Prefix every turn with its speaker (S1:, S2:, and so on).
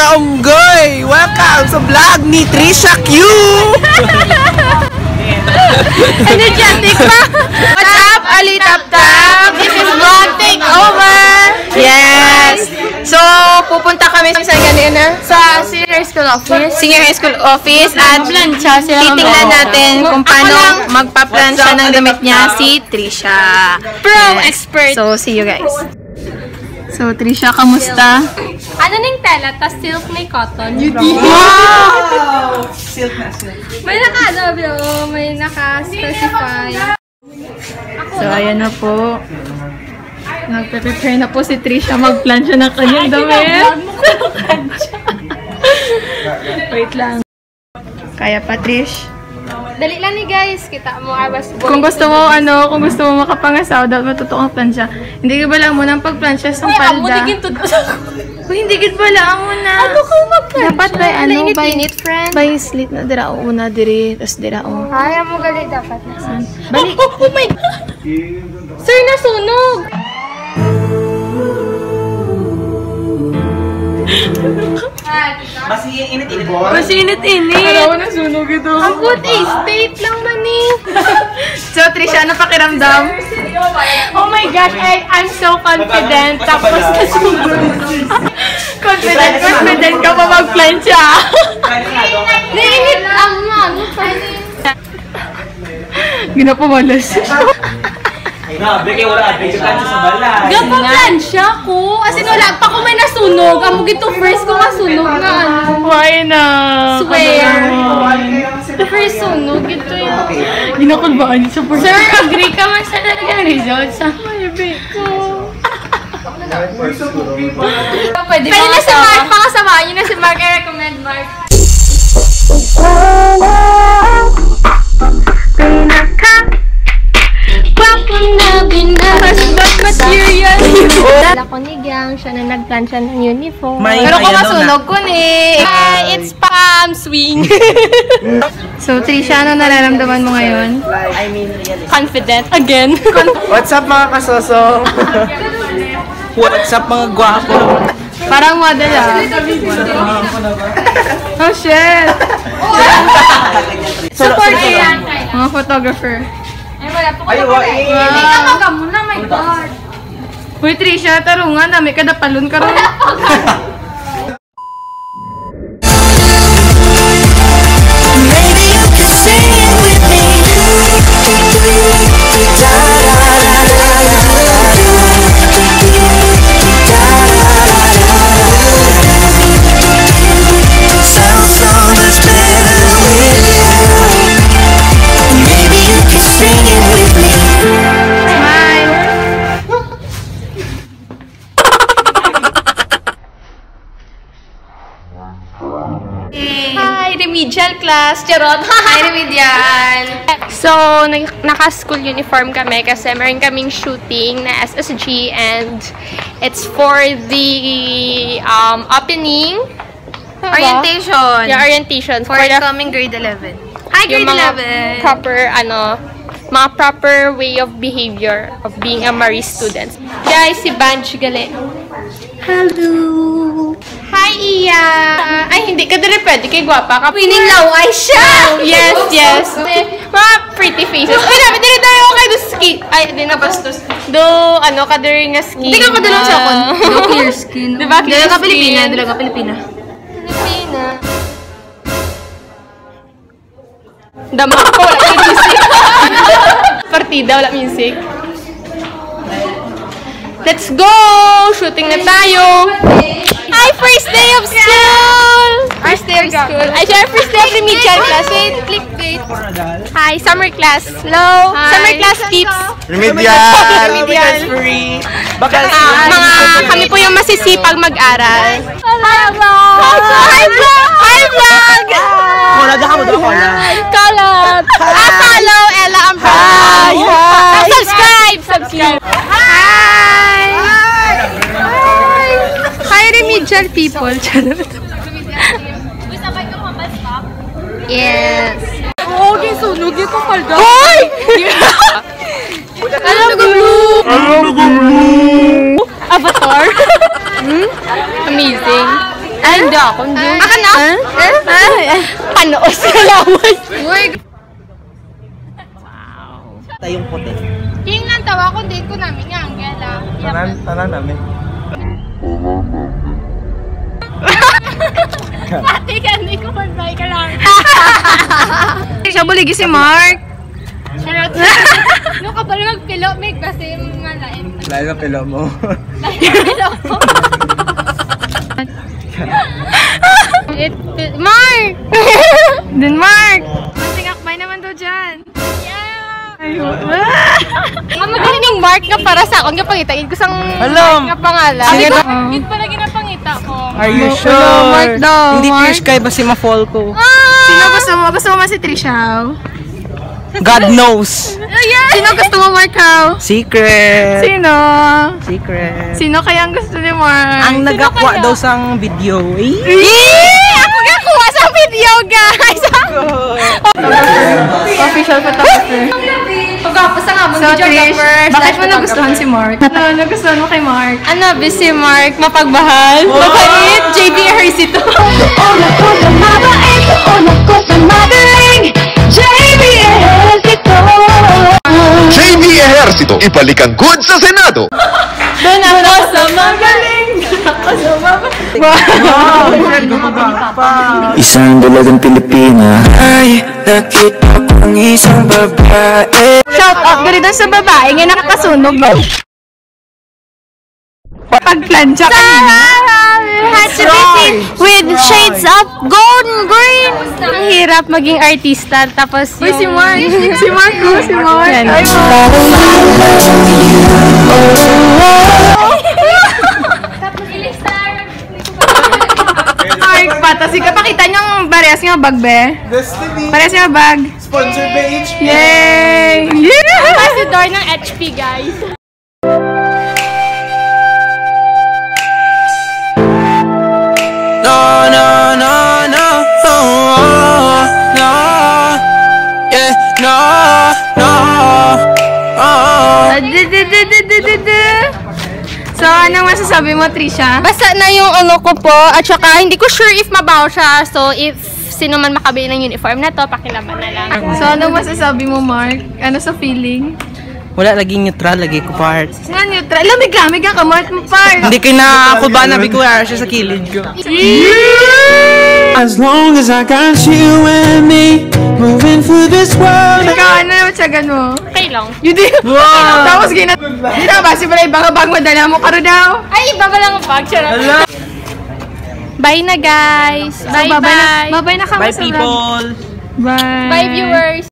S1: mga unggoy! Welcome sa vlog ni Trisha Q!
S2: Energetic pa! What's up, Ali Tap Tap? This is vlog takeover! Yes! So, pupunta kami sa ganina sa Senior High School Office. Senior High School Office at titingnan natin kung paano magpa-plansya ng damit niya si Trisha. Pro expert! So, see you guys. So, Trisha, kamusta?
S3: Ano ning tela? Tas silk may cotton.
S1: Wow! Silk na silk.
S3: May may naka-specify.
S2: So, ayan na po. Nagpe-prepare na po si Trisha mag-plansya ng kanyang damit. Wait lang. Kaya pa, Trish?
S3: Dali lang ni guys. Kita mo, abas boy.
S2: Kung gusto mo, kung gusto mo makapangasaw, dapat matuto kang plansya. Hindi ka ba lang muna pag-plansya sa palda? Hindi ka ba lang muna?
S3: Ano kung mag-plansya?
S2: Dapat by, init, friend? By slit na dira una diri, tas dira o.
S3: Kaya mo gali dapat.
S2: Balik.
S3: Oh my God! Sir, nasunog!
S1: Mas init-init.
S2: Mas init-init. Araw na sunog ito.
S3: Ang good state lang man eh.
S2: So, Trisha, ano pakiramdam?
S3: Oh my gosh, I'm so confident. Tapos nasunog.
S2: Confident ka pa mag-plansya.
S3: Nainit ang man.
S2: Ginapamalas.
S1: Grabe kayo wala. Medyo kansa sa balay.
S3: Gapaplansya ko. As in, wala pa ko may nasunog. Ang mugito first ko masunog na.
S2: Why na?
S3: Swear. First sunog. Ito yun.
S2: Ginakulbaan niya sa first.
S3: Sir, agree ka man sa talagang results. Pwede na si Mark. Pangasamaan nyo na si Mark. I-recommend Mark. Material. Dala ko ni Gang, siya na nagplansya ng uniform.
S2: Pero kung masunog ko ni.
S3: Hi, it's palm swing.
S2: So, Trisha, ano nararamdaman mo ngayon?
S3: Confident again.
S1: What's up mga kasosong? What's up mga gwapo?
S2: Parang model Oh, shit!
S3: Support yan.
S2: Mga photographer.
S3: Ay, wala po ko
S1: Ay,
S3: na pala. Ay, tamaga mo na, my God.
S2: Uy, Trisha, tarungan. Dami ka napalun ka rin.
S3: Remedial class. Charot. Hi, Remedial. So, naka-school uniform kami kasi meron kaming shooting na SSG and it's for the opening
S2: Orientation.
S3: Yeah, orientation.
S2: For the coming grade 11. Hi, grade 11.
S3: Mga proper way of behavior of being a Marie student. Guys, si Banj gali.
S2: Hello.
S3: Hi, Iya! Ay, hindi ka dali pwede kay gwapa ka.
S2: Pining laway siya!
S3: Yes. Mga pretty faces. Uy, dami tayo kayo do ski. Ay, di na bastos. Do, kadiri nga ski.
S2: Hindi ka kadalong sa akon. Do clear skin.
S3: Diba clear skin?
S2: Dala ka Pilipina.
S3: Dama ko, wala music. Partida, wala music. Let's go! Shooting na tayo! Hi, first day of school! First day of school. Ay, siya, first day of remedial class. Wait, clickbait. Hi, summer class. Hello? Hi. Summer class tips.
S1: Remedial free. Bakal
S3: Kami po yung masisipag mag-aral. Hi, vlog! Hi, vlog! Hi, vlog!
S1: Wala dyan ka mo doon.
S3: Kalat! Follow Ella Umbrella. Hi! Subscribe! Hi! Hi, remedial people. Yes.
S2: Oo, gisunog yung kapalda.
S3: Hoy! Alam ko blue. Avatar. Amazing. And Hindi ako, hindi.
S2: Aka na?
S3: Panoos na laway.
S1: Tayong puti.
S3: King lang tawa ko, date ko namin nga, Angela.
S1: Tanan namin.
S3: Pati ka, hindi ko mag-bye ka lang.
S2: Siya buligi si Mark.
S3: Charot. Nung ka pala magpilo, may kasi malain.
S1: Lahat na pilo mo.
S3: Pilo ko. Mark!
S2: Then Mark! Masing akbay naman daw dyan.
S3: Ang magaling yung Mark nga para sa akong kapangitain ko sang
S1: Alam!
S3: Mark nga pangalan.
S1: Sige
S3: Hindi ko,
S1: na.
S3: hindi pala ginapangita ko.
S1: Are you
S2: Mark
S1: sure?
S2: daw,
S1: Hindi
S2: Mark.
S1: fish kay ba si ma-fall ko?
S2: Sino gusto mo? Gusto mo man si Trisha?
S1: God knows.
S2: Sino gusto mo, Mark?
S1: Secret.
S2: Sino?
S1: Secret.
S2: Sino kaya ang gusto ni Mark?
S1: Ang nagakwa daw sang video.
S2: Ako nga kuha sa video, guys! Official photographer.
S3: Pagkapos ang among
S2: So, Trish,
S3: videographer.
S2: bakit mo nagustuhan si Mark? Ano nagustuhan mo kay Mark?
S3: Ano, busy Mark, mapagmahal, mabait, JB Ejercito.
S4: JB Ejercito, ibalik ang good sa Senado.
S3: Doon ako sa magaling.
S5: Isang dalagang Pilipina ay nakita ko ang isang babae.
S2: Shout out gari doon sa babae nga nakakasunog no? Pagplansya ka
S3: Had to be with shades of golden green. Ang hirap maging artista, tapos yung...
S2: si Mark! Si Mark! Si Mark!
S3: Yan.
S2: Ay, Mark pa, tapos ikapakita niyong parehas nga bag, be.
S1: Destiny.
S2: Parehas nga bag.
S1: Sponsor by HP.
S2: Yay! Yeah!
S3: Ambassador ng HP, guys.
S5: No, no, no, no, no, yeah, no, no,
S2: So, anong masasabi mo, Trisha?
S3: Basta na yung ano ko po, at saka hindi ko sure if mabaw siya, so if sino man makabili ng uniform na to, pakilaban na lang.
S2: So, anong masasabi mo, Mark? Ano sa feeling?
S1: Wala, laging neutral, lagi ko part.
S2: Nga neutral. Lamig-lamig ka, Mark mo, Mark.
S1: Hindi kayo na ako ba nabi ko siya sa kilid ko.
S5: As long as I got you and me moving through this world.
S2: Ikaw, ano naman siyagan mo?
S3: Okay lang.
S2: Yun din.
S1: Wow!
S2: Tapos di na ba? Siyempre, ibang bag mo, dala mo karo daw.
S3: Ay, iba ba lang ang bag? Charot. Bye na, guys.
S2: So, bye-bye na kami
S1: Bye
S2: sa vlog.
S1: people!
S2: Bye.
S3: Bye, viewers.